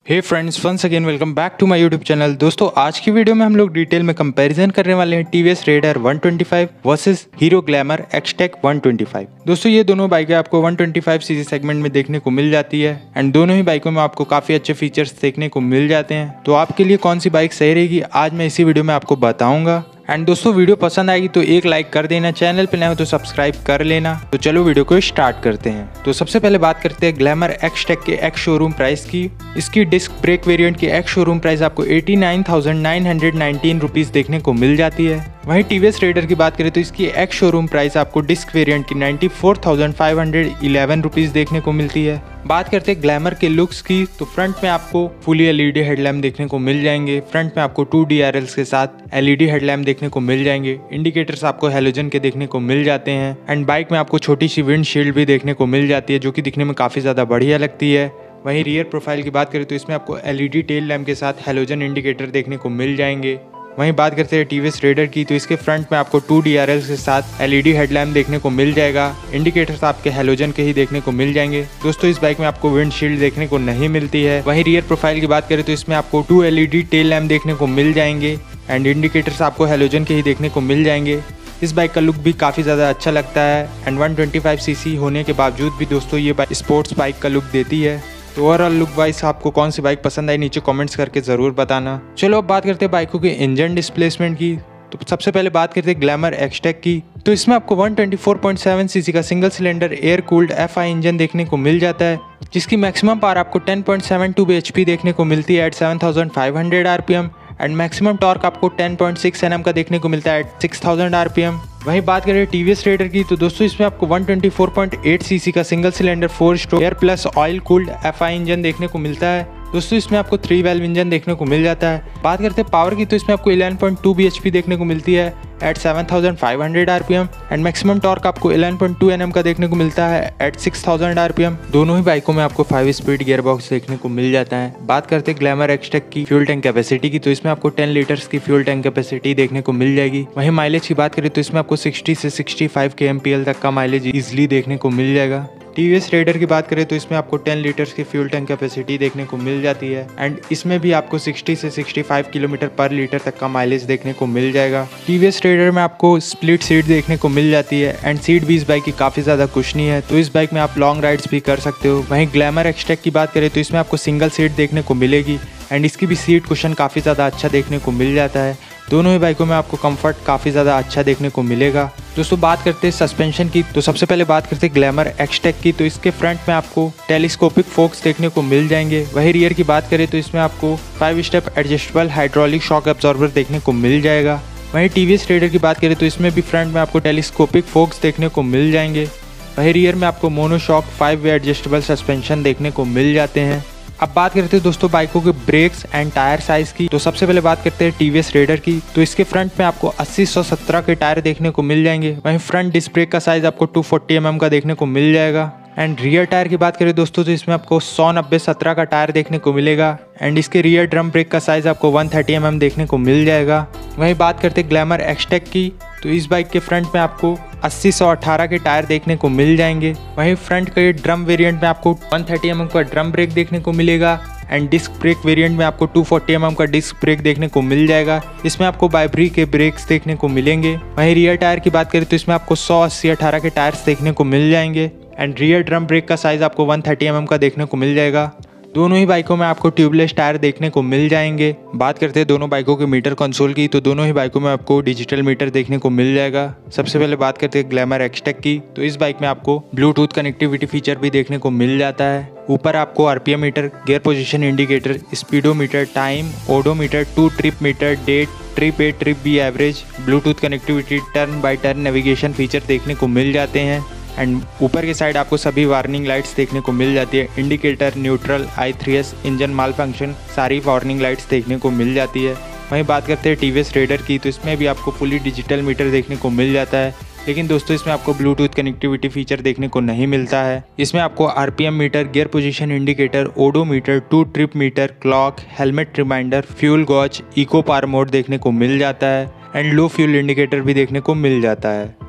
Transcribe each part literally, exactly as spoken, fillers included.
Hey friends, once again welcome back to my YouTube channel. दोस्तों, आज की video में हम लोग डिटेल में कंपैरिजन करने वाले हैं TVS Raider one twenty five versus Hero Glamour Xtec one twenty five. दोस्तों, ये दोनों बाइकें आपको one twenty five cc segment में देखने को मिल जाती है एंड दोनों ही बाइकों में आपको काफ़ी अच्छे फीचर्स देखने को मिल जाते हैं। तो आपके लिए कौन सी बाइक सही रहेगी, आज मैं इसी वीडियो में आपको बताऊँगा। एंड दोस्तों, वीडियो पसंद आएगी तो एक लाइक कर देना, चैनल पे नए हो तो सब्सक्राइब कर लेना। तो चलो वीडियो को स्टार्ट करते हैं। तो सबसे पहले बात करते हैं ग्लैमर एक्सटेक के एक्स शोरूम प्राइस की। इसकी डिस्क ब्रेक वेरिएंट की एक्स शोरूम प्राइस आपको eighty nine thousand nine hundred nineteen rupees देखने को मिल जाती है। वहीं टीवीएस रेडर की बात करें तो इसकी एक्स शोरूम प्राइस आपको डिस्क वेरिएंट की ninety four thousand five hundred eleven rupees देखने को मिलती है। बात करते हैं ग्लैमर के लुक्स की, तो फ्रंट में आपको फुली एलईडी हेडलैम्प देखने को मिल जाएंगे। फ्रंट में आपको टू डीआरएल्स के साथ एलईडी हेडलैम्प देखने को मिल जाएंगे। इंडिकेटर्स आपको हैलोजन के देखने को मिल जाते हैं एंड बाइक में आपको छोटी सी विंडशील्ड भी देखने को मिल जाती है, जो कि दिखने में काफ़ी ज़्यादा बढ़िया लगती है। वहीं रियर प्रोफाइल की बात करें तो इसमें आपको एलईडी टेल लैम्प के साथ हैलोजन इंडिकेटर देखने को मिल जाएंगे। वहीं बात करते हैं टीवीएस रेडर की, तो इसके फ्रंट में आपको टू डीआरएल्स के साथ एलईडी हेडलैम्प देखने को मिल जाएगा। इंडिकेटर्स आपके हैलोजन के ही देखने को मिल जाएंगे। दोस्तों, इस बाइक में आपको विंडशील्ड देखने को नहीं मिलती है। वहीं रियर प्रोफाइल की बात करें तो इसमें आपको टू एलईडी टेल लैम्प देखने को मिल जाएंगे एंड इंडिकेटर्स आपको हैलोजन के ही देखने को मिल जाएंगे। इस बाइक का लुक भी काफ़ी ज़्यादा अच्छा लगता है and one twenty five cc होने के बावजूद भी दोस्तों ये बाइक स्पोर्ट्स बाइक का लुक देती है। तो ओवरऑल लुक वाइज आपको कौन सी बाइक पसंद आई, नीचे कमेंट्स करके ज़रूर बताना। चलो अब बात करते हैं बाइकों के इंजन डिस्प्लेसमेंट की। तो सबसे पहले बात करते हैं ग्लैमर एक्सटेक की। तो इसमें आपको one twenty four point seven cc का single cylinder air cooled FI engine देखने को मिल जाता है, जिसकी मैक्सिमम पावर आपको टेन पॉइंट सेवन टू बीएचपी देखने को मिलती है at seven thousand five hundred rpm and maximum torque आपको टेन पॉइंट सिक्स एनएम का देखने को मिलता है एट सिक्स थाउजेंड आरपीएम। वहीं बात करें टीवीएस रेडर की, तो दोस्तों इसमें आपको one twenty four point eight cc का single cylinder four stroke air plus oil cooled FI engine देखने को मिलता है। दोस्तों, इसमें आपको थ्री वेल्व इंजन देखने को मिल जाता है। बात करते हैं पावर की, तो इसमें आपको इलेवन पॉइंट टू बीएचपी देखने को मिलती है at seven thousand five hundred rpm and maximum torque आपको इलेवन पॉइंट टू एनएम का देखने को मिलता है एट सिक्स थाउजेंड आरपीएम। दोनों ही बाइकों में आपको फाइव स्पीड गियर बॉक्स देखने को मिल जाता है। बात करते हैं ग्लैमर एक्सटेक की फ्यूल टैंक कैपेसिटी की, तो इसमें आपको टेन लीटर्स की फ्यूल टैंक कैपेसिटी देखने को मिल जाएगी। वहीं माइलेज की बात करें तो इसमें आपको सिक्सटी से सिक्सटी फाइव के एमपीएल तक का माइलेज इजिली देखने को मिल जाएगा। टीवीएस रेडर की बात करें तो इसमें आपको टेन लीटर्स की फ्यूल टैंक कैपेसिटी देखने को मिल जाती है एंड इसमें भी आपको सिक्सटी से सिक्सटी फाइव किलोमीटर पर लीटर तक का माइलेज देखने को मिल जाएगा। टीवीएस रेडर में आपको स्प्लिट सीट देखने को मिल जाती है एंड सीट भी इस बाइक की काफ़ी ज़्यादा कुशनी है, तो इस बाइक में आप लॉन्ग राइड्स भी कर सकते हो। वहीं ग्लैमर एक्सटेक की बात करें तो इसमें आपको सिंगल सीट देखने को मिलेगी एंड इसकी भी सीट कुशन काफ़ी ज़्यादा अच्छा देखने को मिल जाता है। दोनों ही बाइकों में आपको कंफर्ट काफ़ी ज़्यादा अच्छा देखने को मिलेगा। दोस्तों, बात करते हैं सस्पेंशन की, तो सबसे पहले बात करते हैं ग्लैमर एक्सटेक की। तो इसके फ्रंट में आपको टेलीस्कोपिक फोक्स देखने को मिल जाएंगे। वहीं रियर की बात करें तो इसमें आपको five step adjustable hydraulic shock absorber देखने को मिल जाएगा। वहीं टीवीएस रेडर की बात करें तो इसमें भी फ्रंट में आपको टेलीस्कोपिक फोक्स देखने को मिल जाएंगे। वहीं रियर में आपको monoshock five way adjustable suspension देखने को मिल जाते हैं। अब बात करते हैं दोस्तों बाइकों के ब्रेक्स एंड टायर साइज की। तो सबसे पहले बात करते हैं टीवीएस रेडर की, तो इसके फ्रंट में आपको अस्सी सौ सत्रह के टायर देखने को मिल जाएंगे। वहीं फ्रंट डिस्क ब्रेक का साइज आपको टू फोर्टी एम एम का देखने को मिल जाएगा। एंड रियर टायर की बात करें दोस्तों तो इसमें आपको सौ नब्बे सत्रह का टायर देखने को मिलेगा एंड इसके रियर ड्रम ब्रेक का साइज आपको वन थर्टी एम एम देखने को मिल जाएगा। वहीं बात करते हैं ग्लैमर एक्सटेक की, तो इस बाइक के फ्रंट में आपको अस्सी सौ अठारह के टायर देखने को मिल जाएंगे। वहीं फ्रंट के ड्रम वेरिएंट में आपको वन थर्टी एम एम का ड्रम ब्रेक देखने को मिलेगा एंड डिस्क ब्रेक वेरिएंट में आपको टू फोर्टी एम एम का डिस्क ब्रेक देखने को मिल जाएगा। इसमें आपको बाइब्री के ब्रेक्स देखने को मिलेंगे। वहीं रियर टायर की बात करें तो इसमें आपको सौ अस्सी अठारह के टायर्स देखने को मिल जाएंगे एंड रियर ड्रम ब्रेक का साइज आपको वन थर्टी एम एम का देखने को मिल जाएगा। दोनों ही बाइकों में आपको ट्यूबलेस टायर देखने को मिल जाएंगे। बात करते हैं दोनों बाइकों के मीटर कंसोल की, तो दोनों ही बाइकों में आपको डिजिटल मीटर देखने को मिल जाएगा। सबसे पहले बात करते हैं ग्लैमर एक्सटेक की, तो इस बाइक में आपको ब्लूटूथ कनेक्टिविटी फीचर भी देखने को मिल जाता है। ऊपर आपको RPM meter, gear position indicator, speedometer, time, odometer, two trip meter, date, trip A, trip B average, Bluetooth connectivity, turn by turn navigation feature देखने को मिल जाते हैं एंड ऊपर के साइड आपको सभी वार्निंग लाइट्स देखने को मिल जाती है। Indicator, neutral, I three S, engine malfunction, सारी वार्निंग लाइट्स देखने को मिल जाती है। वहीं बात करते हैं टीवीएस रेडर की, तो इसमें भी आपको फुली डिजिटल मीटर देखने को मिल जाता है, लेकिन दोस्तों इसमें आपको ब्लूटूथ कनेक्टिविटी फीचर देखने को नहीं मिलता है। इसमें आपको RPM meter, gear position indicator, odometer, two trip meter, clock, helmet reminder, fuel gauge, eco power mode देखने को मिल जाता है एंड लो फ्यूल इंडिकेटर भी देखने को मिल जाता है।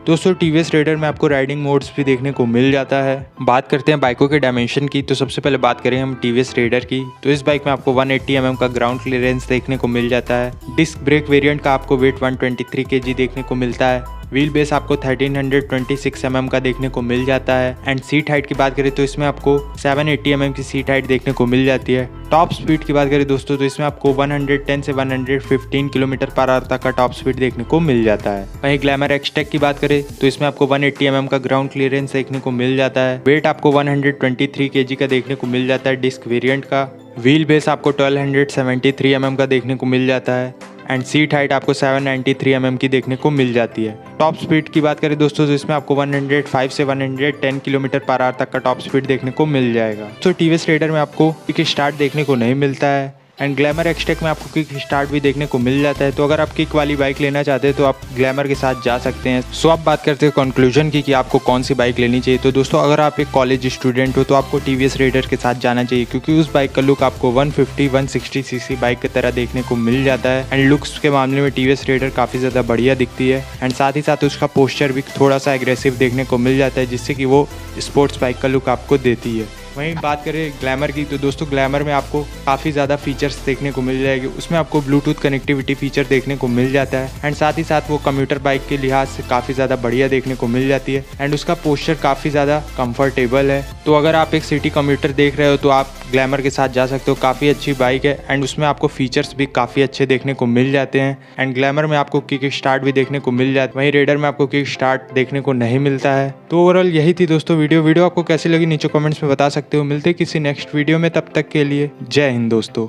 दोस्तों टीवीएस रेडर में आपको राइडिंग मोड्स भी देखने को मिल जाता है। बात करते हैं बाइकों के डायमेंशन की, तो सबसे पहले बात करें हम टीवीएस रेडर की। तो इस बाइक में आपको वन एट्टी एम एम का ग्राउंड क्लियरेंस देखने को मिल जाता है। डिस्क ब्रेक वेरिएंट का आपको weight one twenty three KG देखने को मिलता है। व्हील बेस आपको thirteen twenty six M M का देखने को मिल जाता है। एंड सीट हाइट की बात करें तो इसमें आपको सेवन एट्टी एम एम की सीट हाइट देखने को मिल जाती है। टॉप स्पीड की बात करें दोस्तों तो इसमें आपको वन टेन से one fifteen kilometre per hour तक का टॉप स्पीड देखने को मिल जाता है। वहीं ग्लैमर एक्सटेक की बात करें तो इसमें आपको वन एट्टी एम एम का ग्राउंड क्लियरेंस देखने को मिल जाता है। वेट आपको वन ट्वेंटी थ्री केजी का देखने को मिल जाता है डिस्क वेरिएंट का। व्हील बेस आपको twelve seventy three M M का देखने को मिल जाता है। एंड सीट हाइट आपको seven ninety three M M की देखने को मिल जाती है। टॉप स्पीड की बात करें दोस्तों तो इसमें आपको वन हंड्रेड फाइव से one ten kilometre per hour तक का टॉप स्पीड देखने को मिल जाएगा। तो टीवीएस रेडर में आपको किक स्टार्ट देखने को नहीं मिलता है। एंड ग्लैमर एक्सटेक में आपको किक स्टार्ट भी देखने को मिल जाता है। तो अगर आप किक वाली बाइक लेना चाहते हैं तो आप ग्लैमर के साथ जा सकते हैं। सो आप बात करते हैं कंक्लूजन की कि आपको कौन सी बाइक लेनी चाहिए। तो दोस्तों अगर आप एक कॉलेज स्टूडेंट हो तो आपको टीवीएस रेडर के साथ जाना चाहिए, क्योंकि उस बाइक का लुक आपको one fifty one sixty CC bike की तरह देखने को मिल जाता है। एंड लुक्स के मामले में टीवीएस रेडर काफ़ी ज़्यादा बढ़िया दिखती है। एंड साथ ही साथ उसका पोस्चर भी थोड़ा सा एग्रेसिव देखने को मिल जाता है, जिससे कि वो स्पोर्ट्स बाइक का लुक आपको देती है। वहीं बात करें ग्लैमर की तो दोस्तों ग्लैमर में आपको काफ़ी ज़्यादा फीचर्स देखने को मिल जाएगी। उसमें आपको ब्लूटूथ कनेक्टिविटी फीचर देखने को मिल जाता है। एंड साथ ही साथ वो कम्यूटर बाइक के लिहाज से काफ़ी ज़्यादा बढ़िया देखने को मिल जाती है। एंड उसका पोस्चर काफ़ी ज़्यादा कंफर्टेबल है। तो अगर आप एक सिटी कम्यूटर देख रहे हो तो आप ग्लैमर के साथ जा सकते हो। काफ़ी अच्छी बाइक है एंड उसमें आपको फीचर्स भी काफ़ी अच्छे देखने को मिल जाते हैं। एंड ग्लैमर में आपको किक स्टार्ट भी देखने को मिल जाता है, वहीं रेडर में आपको किक स्टार्ट देखने को नहीं मिलता है। तो ओवरऑल यही थी दोस्तों वीडियो वीडियो आपको कैसी लगी नीचे कमेंट्स में बता सकते हो। मिलते किसी नेक्स्ट वीडियो में, तब तक के लिए जय हिंद दोस्तों।